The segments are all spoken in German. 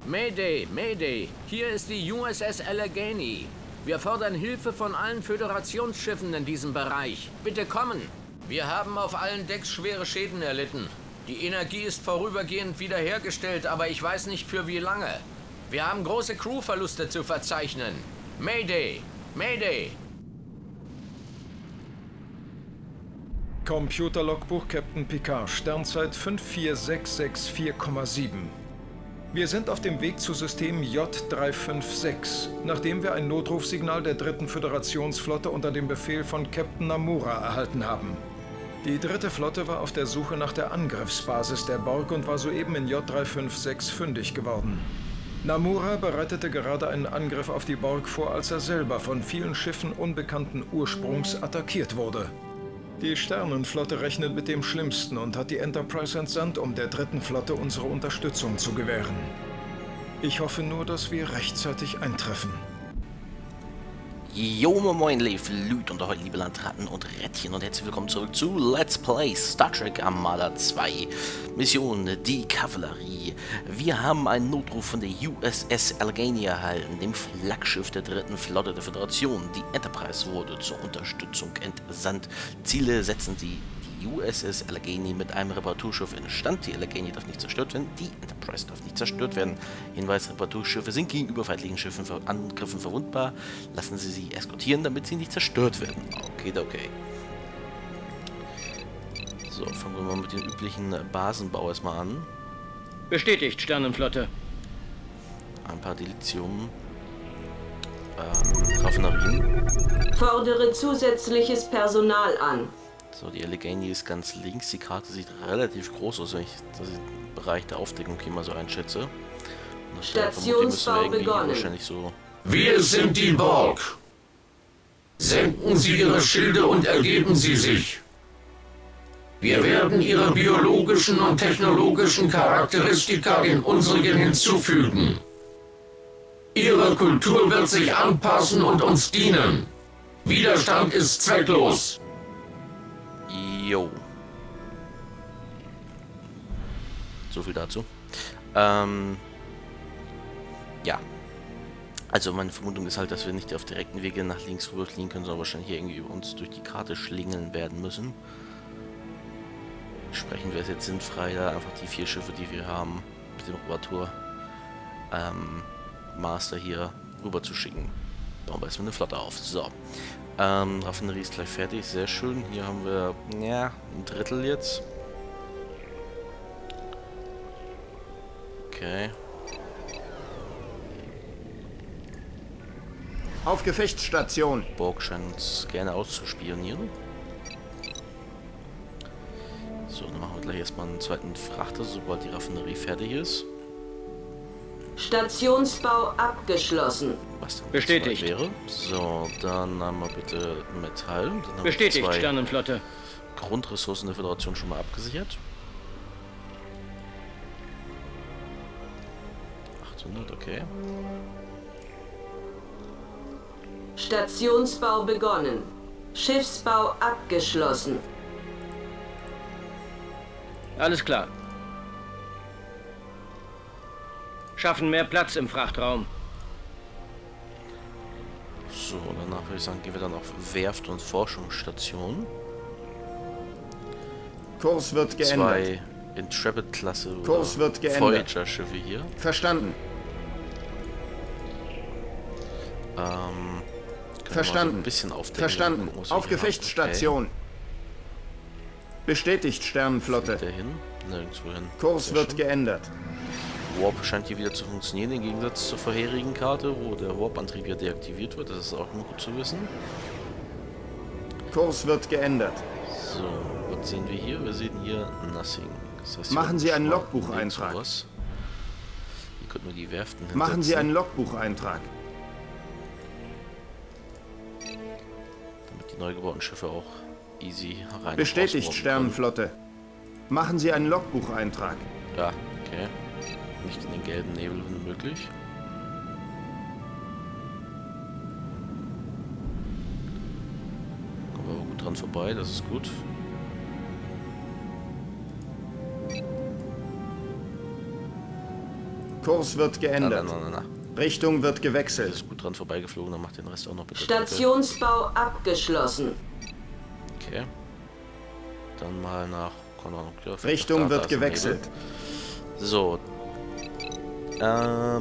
Mayday, Mayday. Hier ist die USS Allegheny. Wir fordern Hilfe von allen Föderationsschiffen in diesem Bereich. Bitte kommen. Wir haben auf allen Decks schwere Schäden erlitten. Die Energie ist vorübergehend wiederhergestellt, aber ich weiß nicht für wie lange. Wir haben große Crewverluste zu verzeichnen. Mayday, Mayday. Computerlogbuch Captain Picard, Sternzeit 54664,7. Wir sind auf dem Weg zu System J356, nachdem wir ein Notrufsignal der 3. Föderationsflotte unter dem Befehl von Captain Namura erhalten haben. Die 3. Flotte war auf der Suche nach der Angriffsbasis der Borg und war soeben in J356 fündig geworden. Namura bereitete gerade einen Angriff auf die Borg vor, als er selber von vielen Schiffen unbekannten Ursprungs attackiert wurde. Die Sternenflotte rechnet mit dem Schlimmsten und hat die Enterprise entsandt, um der 3. Flotte unsere Unterstützung zu gewähren. Ich hoffe nur, dass wir rechtzeitig eintreffen. Jo, moin, liebe Leute und heute liebe Landratten und Rädchen und herzlich willkommen zurück zu Let's Play Star Trek Armada 2. Mission Die Kavallerie. Wir haben einen Notruf von der USS Allegheny erhalten, dem Flaggschiff der 3. Flotte der Föderation. Die Enterprise wurde zur Unterstützung entsandt. Ziele setzen sie die USS Allegheny mit einem Reparaturschiff in Stand. Die Allegheny darf nicht zerstört werden, die Enterprise darf nicht zerstört werden. Hinweis: Reparaturschiffe sind gegenüber feindlichen Schiffen Angriffen verwundbar. Lassen Sie sie eskortieren, damit sie nicht zerstört werden. Okay. So, fangen wir mal mit dem üblichen Basenbau erstmal an. Bestätigt, Sternenflotte. Ein paar Deletionen. Raffinerien. Fordere zusätzliches Personal an. So, die Allegheny ist ganz links. Die Karte sieht relativ groß aus, wenn ich den Bereich der Aufdeckung hier mal so einschätze. Stationsbau begonnen. Wahrscheinlich so. Wir sind die Borg. Senken Sie Ihre Schilde und ergeben Sie sich. Wir werden Ihre biologischen und technologischen Charakteristika den unsrigen hinzufügen. Ihre Kultur wird sich anpassen und uns dienen. Widerstand ist zwecklos. Jo. So viel dazu. Ja. Also meine Vermutung ist halt, dass wir nicht auf direkten Wege nach links rüber fliegen können, sondern wahrscheinlich hier irgendwie uns durch die Karte schlingeln werden müssen. Entsprechend wäre es jetzt sinnfrei, da einfach die 4 Schiffe, die wir haben, mit dem Reparatur Master hier rüber zu schicken. Bauen wir erstmal eine Flotte auf. So. Raffinerie ist gleich fertig, sehr schön. Hier haben wir, ja, ein Drittel jetzt. Okay. Auf Gefechtsstation. Borg scheint uns gerne auszuspionieren. So, dann machen wir gleich erstmal einen zweiten Frachter, sobald die Raffinerie fertig ist. Stationsbau abgeschlossen. Was dann bestätigt wäre. So, dann haben wir bitte Metall. Dann haben bestätigt, wir 2 Sternenflotte. Grundressourcen der Föderation schon mal abgesichert. 800, okay. Stationsbau begonnen. Schiffsbau abgeschlossen. Alles klar. Schaffen mehr Platz im Frachtraum. So, danach würde ich sagen, gehen wir dann auf Werft- und Forschungsstation. Kurs wird geändert. 2 Intrepid-Klasse Kurs wird geändert. Voyager-Schiffe hier. Verstanden. Verstanden. So ein bisschen aufdecken. Verstanden. Auf Gefechtsstation. Okay. Bestätigt, Sternenflotte. Der hin? Nirgendwo hin. Kurs Sehr wird schön. geändert. Warp scheint hier wieder zu funktionieren, im Gegensatz zur vorherigen Karte, wo der Warp-Antrieb ja deaktiviert wird. Das ist auch nur gut zu wissen. Kurs wird geändert. So, was sehen wir hier? Wir sehen hier Nothing. Das heißt, hier Machen Sie einen schon mal Logbucheintrag. sowas. Hier könnten wir die Werften hinsetzen. Machen Sie einen Logbucheintrag. Damit die neu gebauten Schiffe auch easy rein. Bestätigt, Sternenflotte. Machen Sie einen Logbucheintrag. Ja, okay. Nicht in den gelben Nebel, wenn möglich. Kommen wir aber gut dran vorbei, das ist gut. Kurs wird geändert. Richtung wird gewechselt. Ist gut dran vorbeigeflogen, dann macht den Rest auch noch bitte. Stationsbau abgeschlossen. Okay. Dann mal nach... Richtung wird gewechselt. So. Ja,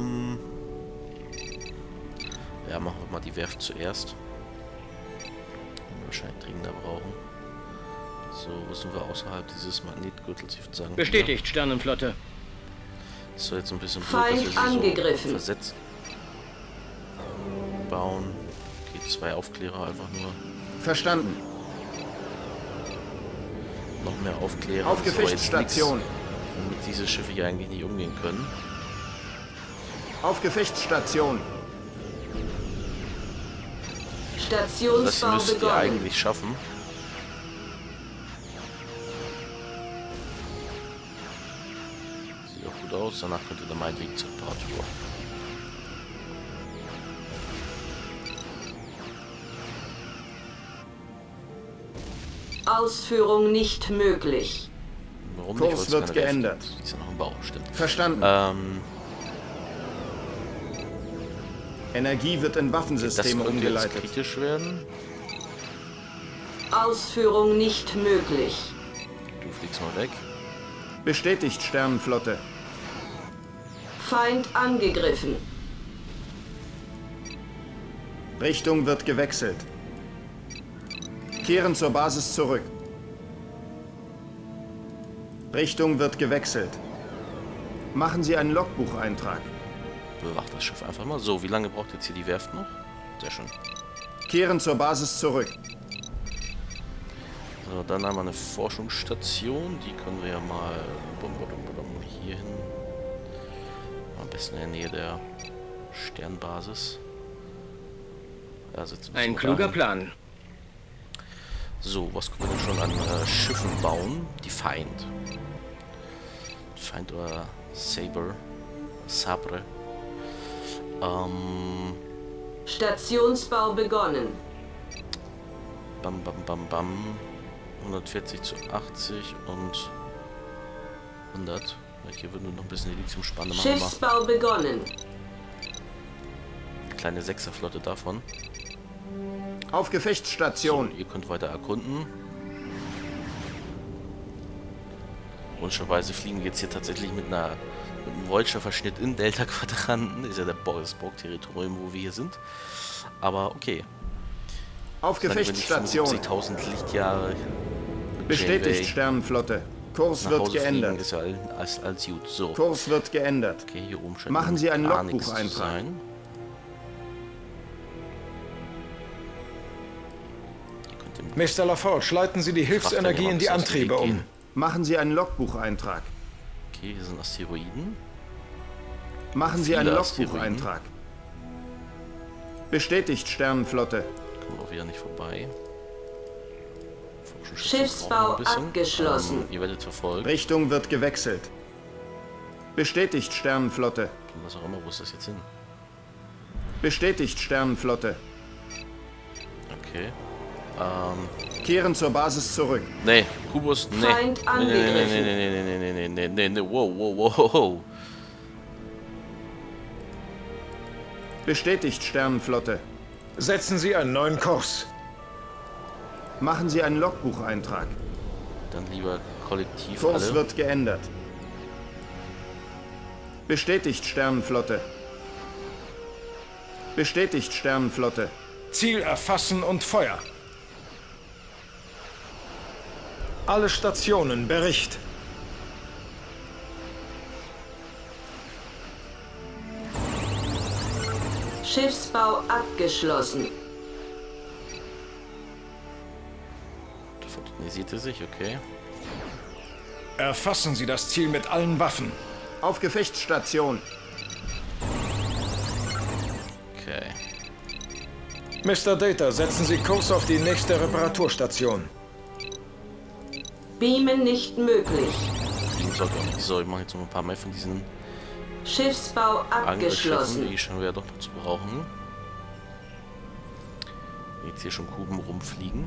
machen wir mal die Werft zuerst. Wahrscheinlich dringender brauchen. So, wo sind wir außerhalb dieses Magnetgürtels? Ich würde sagen. Bestätigt, Sternenflotte. So, jetzt ein bisschen Feind angegriffen. So versetzt bauen. Okay, 2 Aufklärer einfach nur. Verstanden. Noch mehr Aufklärer. Auf Gefechtsstation. Damit diese Schiffe hier eigentlich nicht umgehen können. Auf Gefechtsstation. Stationsbau Das müsst ihr begonnen. eigentlich schaffen. Sieht auch gut aus. Danach könnt ihr dann meinetwegen zur Reparatur. Ausführung nicht möglich. Warum Kurs nicht? Weil's wird keine Werft geändert. gibt. Die ist ja noch im Bau, stimmt. Verstanden. Energie wird in Das Waffensysteme könnte jetzt umgeleitet. kritisch werden. Ausführung nicht möglich. Du fliegst mal weg. Bestätigt, Sternenflotte. Feind angegriffen. Richtung wird gewechselt. Kehren zur Basis zurück. Richtung wird gewechselt. Machen Sie einen Logbucheintrag. Bewacht das Schiff einfach mal. So, wie lange braucht jetzt hier die Werft noch? Sehr schön. Kehren zur Basis zurück. So, dann haben wir eine Forschungsstation. Die können wir ja mal hier hin. Am besten in der Nähe der Sternbasis. Ja, Ein kluger Plan. So, was können wir denn schon an Schiffen bauen? Die Feind. Feind oder Sabre. Sabre. Stationsbau begonnen. Bam. 140 zu 80 und 100. Hier würden wir noch ein bisschen Elysium-Spanne machen. Schiffsbau begonnen. Kleine Sechserflotte davon. Auf Gefechtsstation. So, ihr könnt weiter erkunden. Wunscherweise fliegen wir jetzt hier tatsächlich mit einem Vulture-Verschnitt in Delta-Quadranten. Ist ja das Borg-Territorium, wo wir hier sind. Aber okay. Auf Gefechtsstation. 50.000 Lichtjahre. Bestätigt, Sternenflotte. Kurs wird geändert. Ist ja als gut. So. Kurs wird geändert. Okay, hier oben scheint Machen Sie einen gar nichts zu Logbucheintrag. sein. Ihr könnt den Mr. LaForge, leiten Sie die Hilfsenergie in die Antriebe um. Machen Sie einen Logbucheintrag. Okay, hier sind Asteroiden. Machen Sie einen Viele Logbucheintrag. Bestätigt, Sternenflotte. Kommen wir auch wieder nicht vorbei. Schiffsbau abgeschlossen. Ihr werdet verfolgt. Richtung wird gewechselt. Bestätigt, Sternenflotte. Was auch immer, wo ist das jetzt hin? Bestätigt, Sternenflotte. Okay. Kehren zur Basis zurück. Nee, Kubus, nee. Feind angegriffen. Nee, wow. Bestätigt, Sternenflotte. Setzen Sie einen neuen Kurs. Machen Sie einen Logbucheintrag. Dann lieber kollektiv Kurs alle. wird geändert. Bestätigt, Sternenflotte. Bestätigt, Sternenflotte. Ziel erfassen und Feuer. Alle Stationen, Bericht. Schiffsbau abgeschlossen. Modernisierte sich, okay. Erfassen Sie das Ziel mit allen Waffen. Auf Gefechtsstation. Okay. Mr. Data, setzen Sie Kurs auf die nächste Reparaturstation. Beamen nicht möglich. So, ich mache jetzt noch ein paar mehr von diesen Schiffsbau Angriffsschiffen, abgeschlossen. die scheinen wir ja doch noch zu brauchen. Jetzt hier schon Kuben rumfliegen.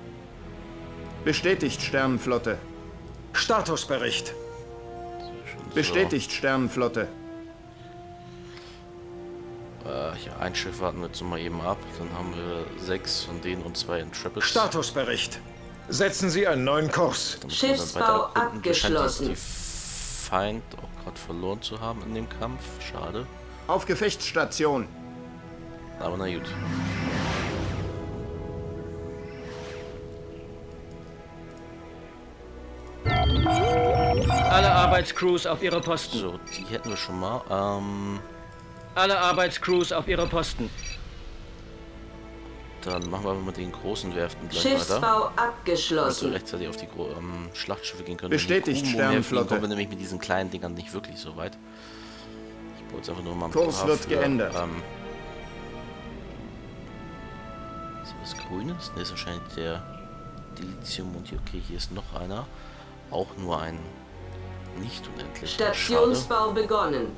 Bestätigt, Sternenflotte. Statusbericht. So, Bestätigt, Sternenflotte. Hier ein Schiff warten wir jetzt mal eben ab. Dann haben wir 6 von denen und 2 Intrepids. Statusbericht. Setzen Sie einen neuen Kurs. Damit wir dann Schiffsbau weiter erkunden. Scheint uns abgeschlossen. die Feind auch gerade verloren zu haben in dem Kampf. Schade. Auf Gefechtsstation. Aber na gut. Alle Arbeitscrews auf ihre Posten. So, die hätten wir schon mal. Alle Arbeitscrews auf ihre Posten. Dann machen wir mit den großen Werften gleich Schiffsbau weiter. Dass wir abgeschlossen. rechtzeitig auf die Schlachtschiffe gehen können. Bestätigt, Wenn die Kuhmo mehr fliegen, Sternenflotte. kommen wir nämlich mit diesen kleinen Dingern nicht wirklich so weit. Ich baue jetzt einfach nur mal ein Kurs paar wird für, geändert. ist das Grünes? Ne, ist wahrscheinlich der Dilithium und hier, okay, hier ist noch einer. Auch nur ein nicht unendlich. Stationsbau begonnen.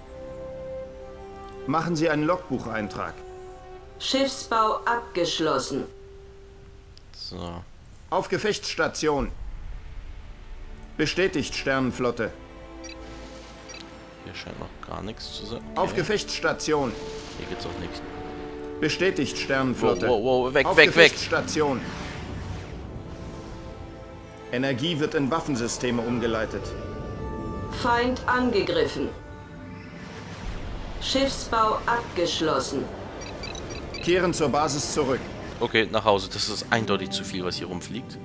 Machen Sie einen Logbucheintrag. Schiffsbau abgeschlossen. So. Auf Gefechtsstation. Bestätigt, Sternenflotte. Hier scheint noch gar nichts zu sein. Okay. Auf Gefechtsstation. Hier geht's auch nichts. Bestätigt, Sternenflotte. Wow, wow, wow, weg, Auf weg, weg. Gefechtsstation. Energie wird in Waffensysteme umgeleitet. Feind angegriffen. Schiffsbau abgeschlossen. Kehren zur Basis zurück. Okay, nach Hause. Das ist eindeutig zu viel, was hier rumfliegt.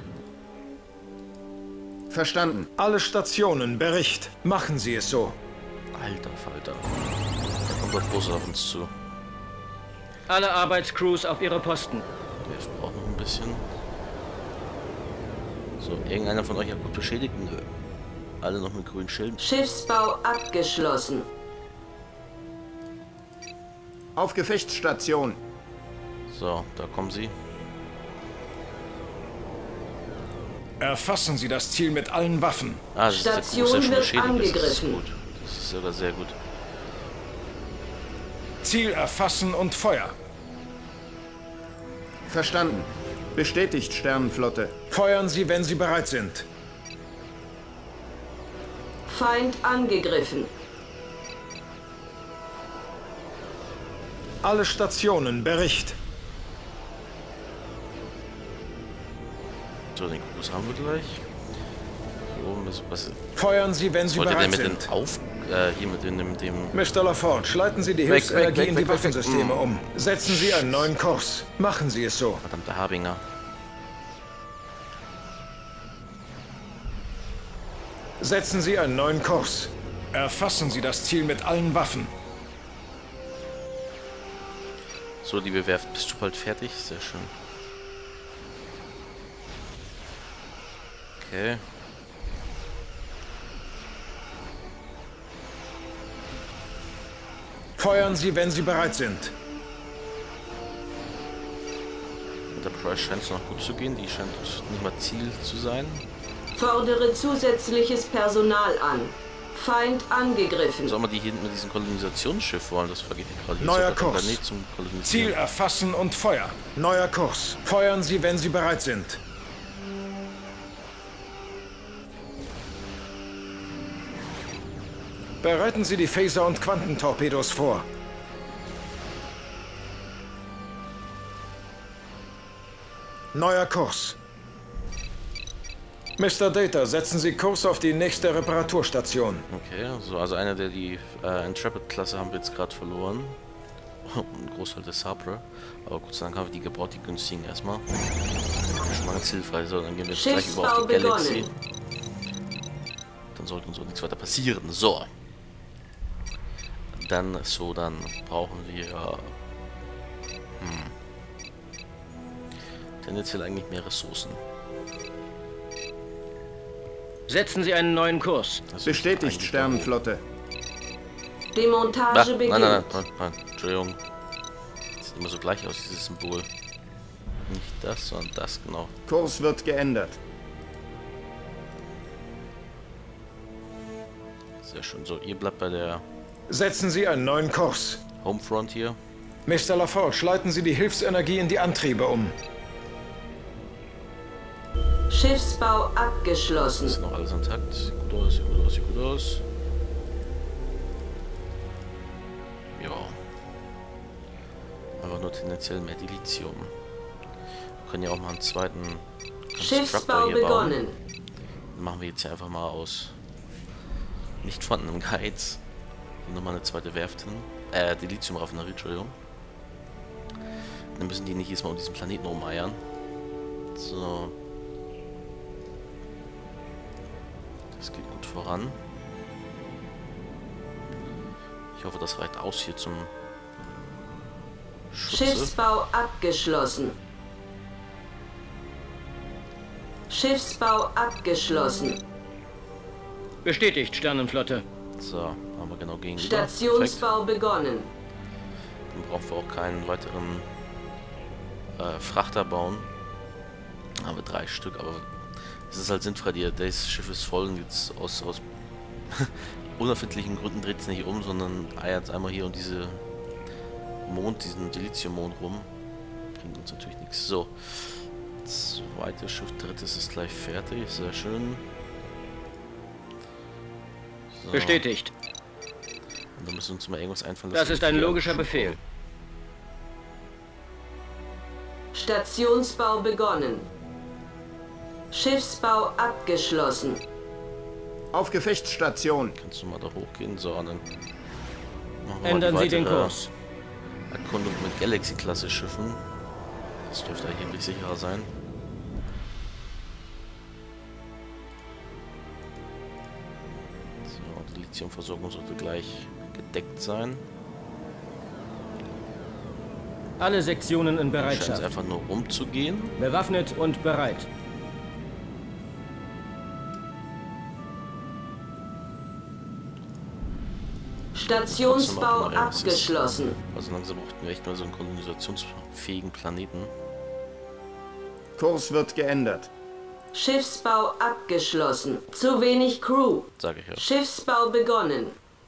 Verstanden. Alle Stationen, Bericht. Machen Sie es so. Alter Falter. Da kommt was Großes auf uns zu. Alle Arbeitscrews auf ihre Posten. Der braucht noch ein bisschen. So, irgendeiner von euch akut beschädigt? Nö. Alle noch mit grünen Schilden. Schiffsbau abgeschlossen. Auf Gefechtsstation. So, da kommen sie. Erfassen Sie das Ziel mit allen Waffen. Ah, das Station ist der Gruß, der schon wird beschädigt ist. Das ist angegriffen. gut. Das ist sogar sehr gut. Ziel erfassen und Feuer. Verstanden. Bestätigt, Sternenflotte. Feuern Sie, wenn Sie bereit sind. Feind angegriffen. Alle Stationen, Bericht. So, den Gruß haben wir gleich. Hier oben ist was. Feuern Sie, wenn Sie Wollt ihr denn bereit mit den sind. hier mit dem Mr. LaForge, leiten Sie die Weg, Hilfsenergie weg, in weg, die weg, Waffensysteme weg. um. Setzen Sie einen neuen Kurs. Machen Sie es so. verdammte Harbinger. Setzen Sie einen neuen Kurs. Erfassen Sie das Ziel mit allen Waffen. So, liebe Werft, bist du bald fertig? Sehr schön. Okay. Feuern Sie, wenn Sie bereit sind. Mit der Price scheint es noch gut zu gehen. Die scheint nicht mal Ziel zu sein. Fordere zusätzliches Personal an. Feind angegriffen. Sollen wir die hier hinten mit diesem Kolonisationsschiff wollen? Das vergeht mir gerade. Hier Neuer ist sogar der Kurs. Planet zum Kolonisieren. Ziel erfassen und Feuer. Neuer Kurs. Feuern Sie, wenn Sie bereit sind. Bereiten Sie die Phaser- und Quantentorpedos vor. Neuer Kurs. Mr. Data, setzen Sie Kurs auf die nächste Reparaturstation. Okay, so, also einer der die Intrepid-Klasse haben wir jetzt gerade verloren. Ein Großteil der Sabra. Aber Gott sei Dank haben wir die gebaut, die günstigen erstmal. Das ist schon mal ganz hilfreich. So, dann gehen wir jetzt gleich über auf die Schiffsbau Galaxy. begonnen. Dann sollte uns auch nichts weiter passieren. So. Dann brauchen wir tendenziell eigentlich mehr Ressourcen. Setzen Sie einen neuen Kurs. Das Bestätigt, müsste eigentlich Sternenflotte. Demontage beginnt. Nein, Entschuldigung. Sieht immer so gleich aus, dieses Symbol. Nicht das, sondern das, genau. Kurs wird geändert. Sehr schön. So, ihr bleibt bei der Setzen Sie einen neuen Kurs. Homefront hier. Mr. LaForge, leiten Sie die Hilfsenergie in die Antriebe um. Schiffsbau abgeschlossen. Ist noch alles intakt. Sieht gut aus, sieht gut aus, sieht gut aus. einfach nur tendenziell mehr Dilithium. Wir können ja auch mal einen zweiten Schiffsbau hier bauen. begonnen. Den machen wir jetzt hier einfach mal aus nicht vorhandenem Geiz. Hier nochmal eine zweite Werft hin. Dilithium-Raffinerie, Entschuldigung. Dann müssen die nicht jedes Mal um diesen Planeten rumeiern. So. Das geht gut voran. Ich hoffe, das reicht aus hier zum Schutze. Schiffsbau abgeschlossen. Schiffsbau abgeschlossen. Bestätigt, Sternenflotte. So, haben wir genau gegenüber. Stationsbau begonnen. Dann brauchen wir auch keinen weiteren Frachter bauen. Haben wir 3 Stück, aber es ist halt sinnfrei. Das Schiff ist voll und jetzt aus unerfindlichen Gründen dreht es nicht um, sondern eiert einmal hier um diesen Dilithium-Mond rum. Bringt uns natürlich nichts. So. Zweites Schiff, drittes ist gleich fertig. Sehr schön. So. Bestätigt. Und dann müssen wir uns mal irgendwas einfallen. Das ist ein logischer Befehl. Stationsbau begonnen. Schiffsbau abgeschlossen. Auf Gefechtsstation. Kannst du mal da hochgehen? So, dann machen wir Ändern mal die Sie den weitere Kurs. Erkundung mit Galaxy-Klasse-Schiffen. Das dürfte erheblich sicherer sein. So, die Lithiumversorgung sollte gleich gedeckt sein. Alle Sektionen in Scheint es Bereitschaft. einfach nur rumzugehen. Bewaffnet und bereit. Stationsbau abgeschlossen. Also langsam brauchten wir echt mal so einen kolonisationsfähigen Planeten. Kurs wird geändert. Schiffsbau abgeschlossen. Zu wenig Crew. Sage ich ja. Schiffsbau begonnen.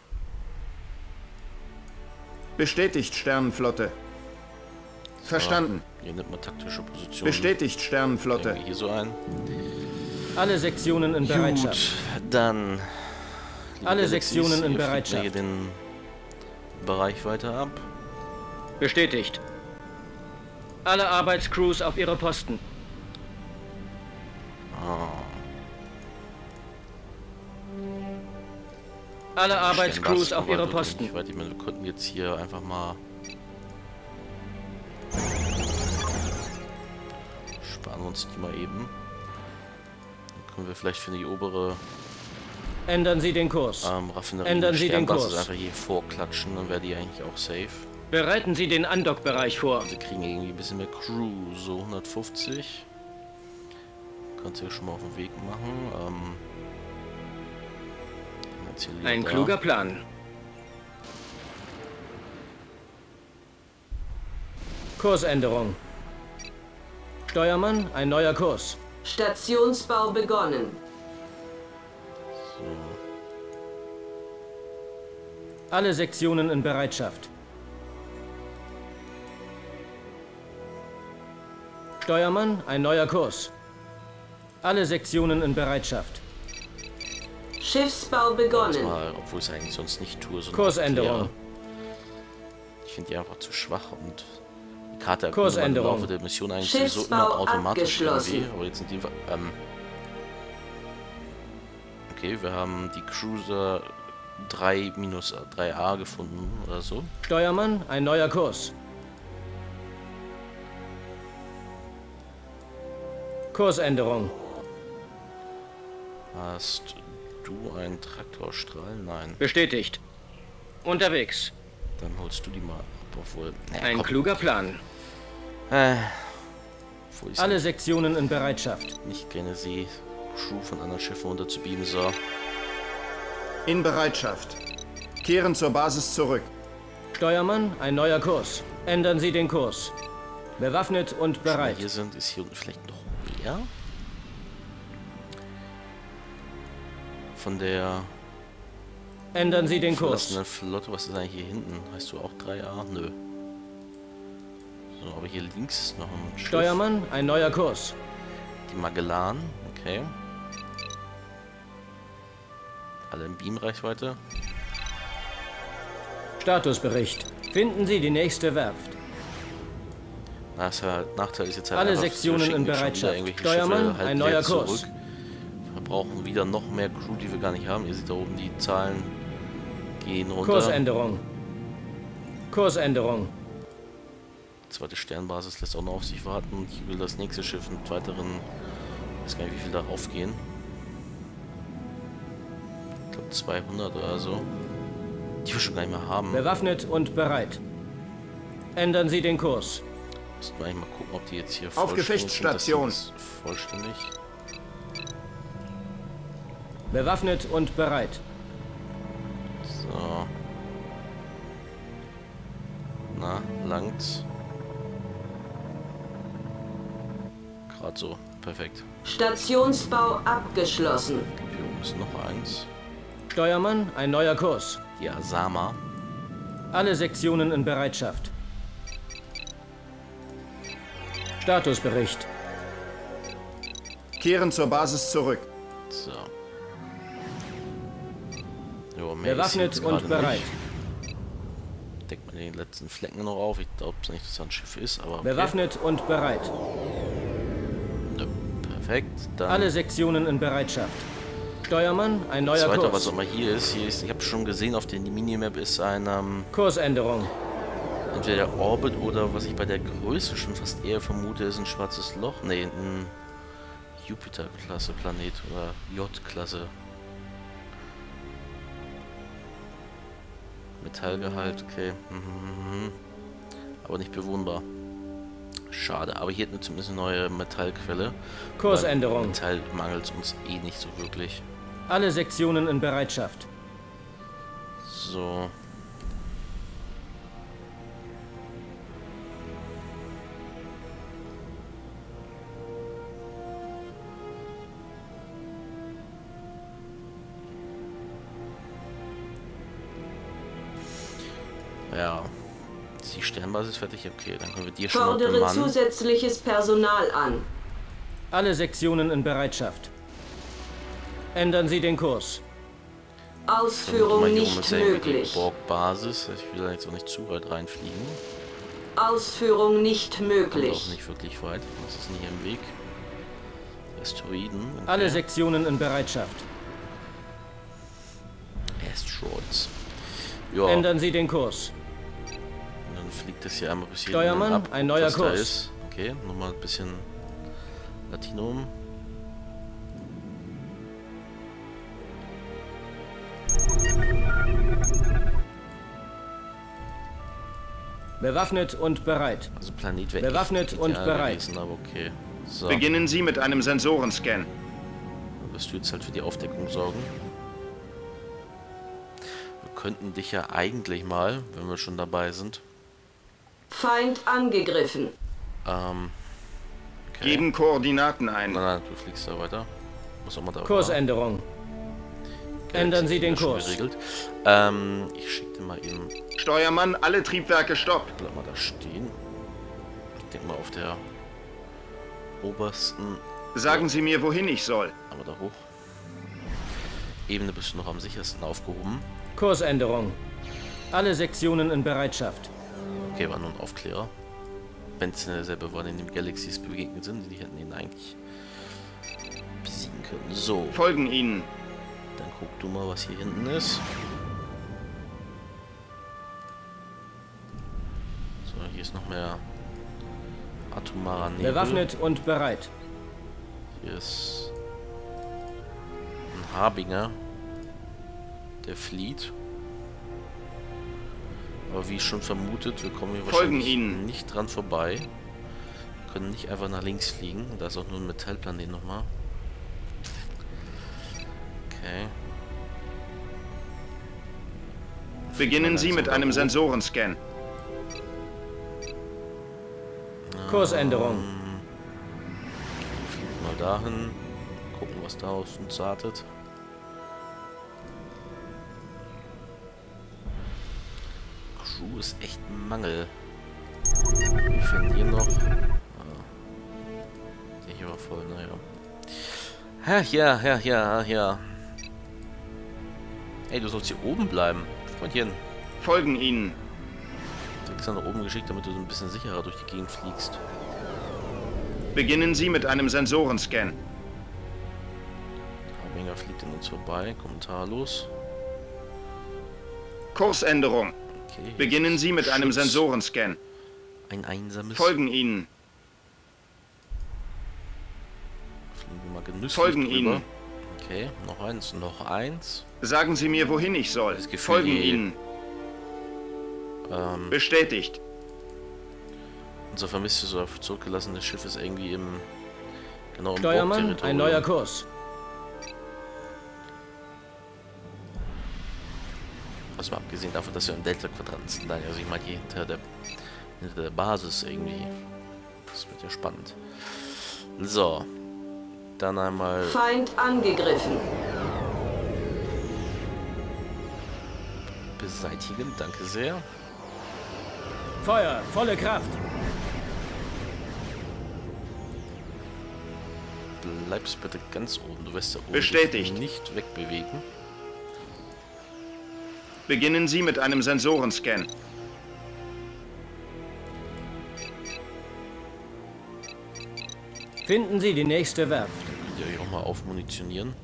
Bestätigt, Sternenflotte. Verstanden. Hier nimmt man taktische Positionen. Bestätigt, Sternenflotte. Irgendwie hier so ein. Alle Sektionen in Bereitschaft. Gut, dann. Alle Galaxies, Sektionen in ihr Bereitschaft. fliegt hier den Bereich weiter ab. Bestätigt. Alle Arbeitscrews auf ihre Posten. Alle Arbeitscrews auf ihre Posten. Ich meine, wir könnten jetzt hier einfach mal sparen wir uns die mal eben. Dann können wir vielleicht für die obere Ändern Sie den Kurs. Raffinerie Ändern Sie den Kurs. einfach hier vorklatschen, dann wäre die eigentlich auch safe. Bereiten Sie den Andockbereich vor. Sie kriegen irgendwie ein bisschen mehr Crew, so 150. Kannst du ja schon mal auf den Weg machen. Ein kluger Plan. Kursänderung. Steuermann, ein neuer Kurs. Stationsbau begonnen. So. Alle Sektionen in Bereitschaft. Steuermann, ein neuer Kurs. Alle Sektionen in Bereitschaft. Schiffsbau begonnen. Mal, obwohl ich es eigentlich sonst nicht tue. So Kursänderung. Ich finde die einfach zu schwach und die Karte erkundet man im Kursänderung. Laufe der Mission eigentlich Schiffsbau sowieso immer automatisch abgeschlossen. irgendwie. Aber jetzt sind die... okay, wir haben die Cruiser 3-3A gefunden oder so. Steuermann, ein neuer Kurs. Kursänderung. Hast du einen Traktorstrahl? Nein. Bestätigt. Unterwegs. Dann holst du die mal ab, obwohl... Naja, Ein komm. kluger Plan. Obwohl ich Alle Sektionen in Bereitschaft. nicht gerne sehe, Crew von anderen Schiffen runterzubeamen. So. In Bereitschaft. Kehren zur Basis zurück. Steuermann, ein neuer Kurs. Ändern Sie den Kurs. Bewaffnet und Schon mal bereit. hier sind, ist hier unten vielleicht noch mehr? Von der Ändern Sie den Kurs. verlassenen Flotte. Was ist eigentlich hier hinten? Heißt du auch 3A? Nö. So, aber hier links ist noch ein Schiff. Steuermann, ein neuer Kurs. Die Magellan. Okay. Alle in Beamreichweite. Statusbericht. Finden Sie die nächste Werft. Nachteil ist jetzt halt Alle einfach, Sektionen in Bereitschaft. Steuermann, ein neuer Kurs. Wir brauchen wieder noch mehr Crew, die wir gar nicht haben. Ihr seht da oben, die Zahlen gehen runter. Kursänderung. Kursänderung. Die zweite Sternbasis lässt auch noch auf sich warten. Und hier will das nächste Schiff mit weiteren, ich weiß gar nicht, wie viel darauf gehen. Ich glaube 200 oder so. Die wir schon gar nicht mehr haben. Bewaffnet und bereit. Ändern Sie den Kurs. Müssen wir eigentlich mal gucken, ob die jetzt hier auf Gefechtsstation. Vollständig. Bewaffnet und bereit. So. Na, langt's. Gerade so. Perfekt. Stationsbau abgeschlossen. Hier oben ist noch eins. Steuermann, ein neuer Kurs. Die Asama. Alle Sektionen in Bereitschaft. Statusbericht. Kehren zur Basis zurück. So. Jo, mehr Bewaffnet ist und jetzt bereit. nicht. Deckt man den letzten Flecken noch auf. Ich glaube nicht, dass das ein Schiff ist, aber okay. Bewaffnet und bereit. Ja, perfekt. Dann Alle Sektionen in Bereitschaft. Steuermann, ein neuer zweiter, Kurs. was auch immer hier ist, ich habe schon gesehen, auf der Minimap ist ein Kursänderung. entweder der Orbit oder was ich bei der Größe schon fast eher vermute, ist ein schwarzes Loch. Ne, ein Jupiter-Klasse Planet oder J-Klasse. Metallgehalt, okay. Aber nicht bewohnbar. Schade, aber hier hätten wir zumindest eine neue Metallquelle. Kursänderung. Metall mangelt uns eh nicht so wirklich. Alle Sektionen in Bereitschaft. So. Ja. Die Sternbasis ist fertig, okay, dann können wir die schon mal Fordere bemannen. zusätzliches Personal an. Alle Sektionen in Bereitschaft. Ändern Sie den Kurs. Ausführung nicht möglich. Borg-Basis, ich will da jetzt auch nicht zu weit reinfliegen. Ausführung nicht Kommt möglich. auch nicht wirklich weit, das ist nicht im Weg. Asteroiden. Okay. Alle Sektionen in Bereitschaft. Asteroids. Ja, Ändern Sie den Kurs. und dann fliegt das hier einmal bis hier Steuermann, ab, ein neuer was da Kurs. ist. Okay, nochmal ein bisschen Latinum. Bewaffnet und bereit. Also Planet wäre Bewaffnet und bereit. gewesen, aber okay. So, Beginnen Sie mit einem Sensorenscan. dann wirst du jetzt halt für die Aufdeckung sorgen. Wir könnten dich ja eigentlich mal, wenn wir schon dabei sind, Feind angegriffen. okay. Geben Koordinaten ein. Nein, du fliegst da weiter. Was auch immer da war. Kursänderung. Ändern Sie den Schon Kurs. geregelt. Ich schicke dir mal eben. Steuermann, alle Triebwerke stopp. Bleib mal da stehen. Ich denke mal auf der obersten. Sagen Sie mir, wohin ich soll. Aber da hoch. Ebene bist du noch am sichersten aufgehoben. Kursänderung. Alle Sektionen in Bereitschaft. Okay, war nur ein Aufklärer. Wenn es derselbe war, in dem Galaxies begegnet sind, die hätten ihn eigentlich besiegen können. So, Folgen Ihnen. dann guck du mal, was hier hinten ist. So, hier ist noch mehr atomarer Nebel. Bewaffnet und bereit. Hier ist ein Harbinger, der flieht. Aber wie schon vermutet, wir kommen hier Folgen wahrscheinlich Ihnen. nicht dran vorbei. Wir können nicht einfach nach links fliegen. Da ist auch nur ein Metallplanet nochmal. Okay. Beginnen Sie mit einem Sensorenscan. Kursänderung. Fliegen mal dahin. Gucken, was da auf uns wartet. Crew ist echt ein Mangel. Wir finden hier noch. Der hier war voll, naja. Ja. Ey, du sollst hier oben bleiben, Freundchen. Folgen Ihnen. extra nach oben geschickt, damit du ein bisschen sicherer durch die Gegend fliegst. Beginnen Sie mit einem Sensorenscan. Harbinger fliegt an uns vorbei, kommentarlos. Kursänderung. Okay, Beginnen Sie mit einem Schutz. Sensorenscan. Ein einsames. Folgen Ihnen. Fliegen wir mal genüsslich Folgen drüber. Ihnen. Okay, noch eins, noch eins. Sagen Sie mir, wohin ich soll. Das Gefühl, Folgen die- Ihnen. Bestätigt. Unser vermisstes oder zurückgelassenes Schiff ist irgendwie im... Genau im Steuermann, Borg-Territorium. ein neuer Kurs. Also mal abgesehen davon, dass wir im Delta-Quadranten sind, also ich meine hier hinter der Basis irgendwie. Das wird ja spannend. So. Dann einmal Feind angegriffen. beseitigen, danke sehr. Feuer, volle Kraft. Bleibst bitte ganz oben, du wirst da oben Bestätigt. dich nicht wegbewegen. Beginnen Sie mit einem Sensorenscan. Finden Sie die nächste Werft. Könnt ihr euch auch mal aufmunitionieren.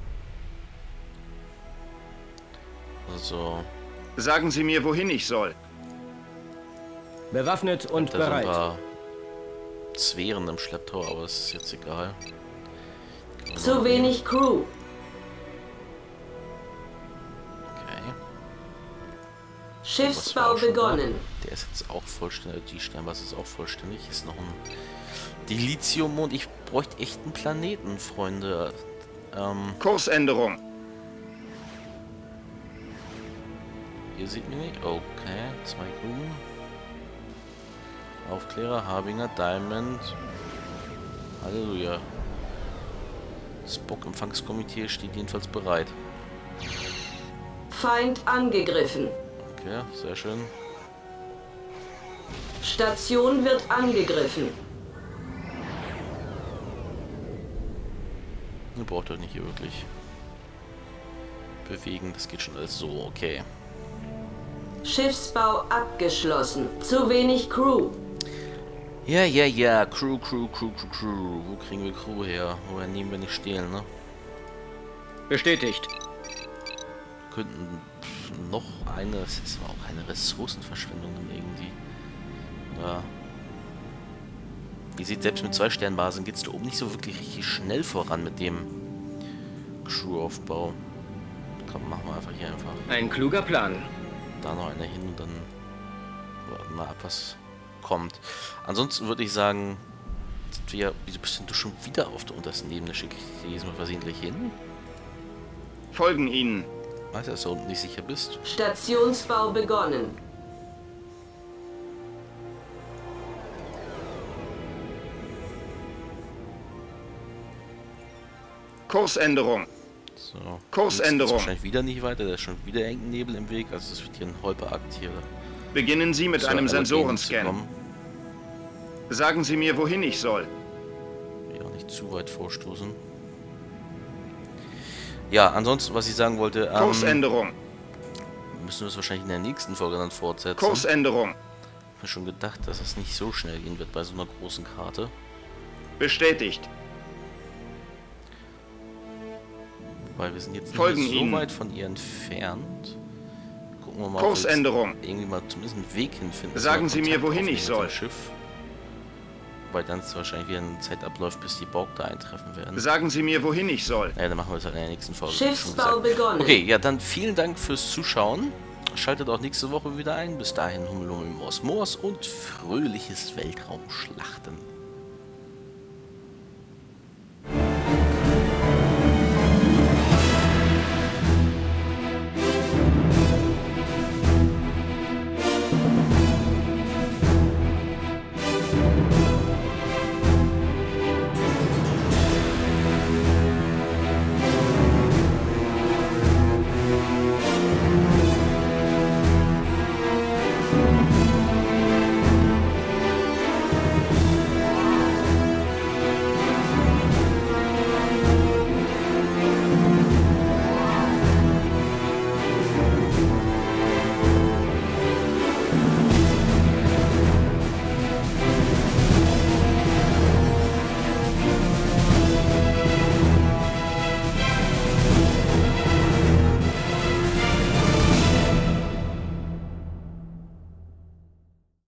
Also, Sagen Sie mir, wohin ich soll. Bewaffnet und da sind ein bereit. paar Sphären im Schlepptau, aber das ist jetzt egal. Zu wenig Crew. Okay. Schiffsbau Was war schon begonnen. Da? Der ist jetzt auch vollständig. Die Sternbasis ist auch vollständig. Ist noch ein Dilithiummond. Ich bräuchte echt einen Planeten, Freunde. Kursänderung. Ihr seht mich nicht. Okay, 2 grün. Aufklärer, Harbinger, Diamond. Halleluja. Spock-Empfangskomitee steht jedenfalls bereit. Feind angegriffen. Okay, sehr schön. Station wird angegriffen. Ihr braucht euch nicht hier wirklich bewegen. Das geht schon alles so, okay. Schiffsbau abgeschlossen. Zu wenig Crew. Ja. Crew. Wo kriegen wir Crew her? Woher nehmen wir nicht stehlen, ne? Bestätigt. Wir könnten noch eine... Das ist aber auch eine Ressourcenverschwendung dann irgendwie. Ja. Ihr seht, selbst mit 2 Sternbasen geht es da oben nicht so wirklich richtig schnell voran mit dem Crew-Aufbau. Komm, machen wir einfach hier einfach. Ein kluger Plan. Da noch einer hin und dann warten wir ab, was kommt. Ansonsten würde ich sagen, wieso bist denn du schon wieder auf der untersten Ebene? Schicke ich dir diesmal versehentlich hin? Folgen Ihnen. Weißt du, dass du unten nicht sicher bist? Stationsbau begonnen. Kursänderung. So. Kursänderung. Jetzt wahrscheinlich wieder nicht weiter, da ist schon wieder irgendein Nebel im Weg, also es wird hier ein Holperakt hier. Beginnen Sie mit einem zur Allergenen Sensorenscan. zu kommen. Sagen Sie mir, wohin ich soll. Ja, auch nicht zu weit vorstoßen. Ja, ansonsten, was ich sagen wollte, Kursänderung. müssen wir es wahrscheinlich in der nächsten Folge dann fortsetzen. Kursänderung. Ich habe mir schon gedacht, dass es nicht so schnell gehen wird bei so einer großen Karte. Bestätigt. Weil wir sind jetzt Folgen nicht so Ihnen. weit von ihr entfernt. Gucken wir mal, Kursänderung. ob wir jetzt irgendwie mal zumindest einen Weg hinfinden. Sagen dass wir Sie mir, Kontakt wohin ich aufnehmen mit dem soll. Schiff. Wobei dann ist wahrscheinlich wieder eine Zeit abläuft, bis die Borg da eintreffen werden. Sagen Sie mir, wohin ich soll. Naja, dann machen wir es halt in der nächsten Folge. wie schon Schiffsbau gesagt. begonnen. Okay, ja, dann vielen Dank fürs Zuschauen. Schaltet auch nächste Woche wieder ein. Bis dahin Hummel im Osmos und fröhliches Weltraumschlachten.